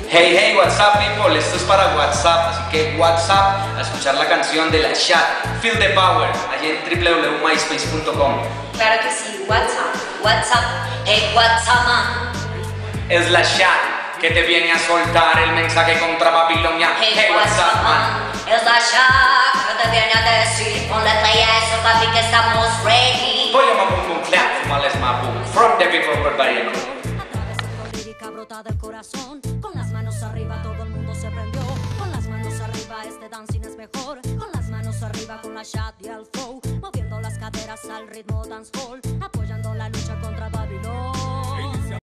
Hey, hey, what's up, people? Esto es para WhatsApp, así que WhatsApp a escuchar la canción de La Chat, Feel the Power, allí en www.myspace.com. Claro que sí, WhatsApp, WhatsApp, hey, WhatsApp, man. Es La Chat que te viene a soltar el mensaje contra Babilonia. Hey, WhatsApp, man. Es La Chat que te viene a decir, ponle play a eso, papi, que estamos ready. Voy a boom boom clap, males boom, from the people barbarian. Brota del corazón, con las manos arriba todo el mundo se prendió, con las manos arriba este dancing es mejor, con las manos arriba con La Chat y el flow, moviendo las caderas al ritmo dancehall.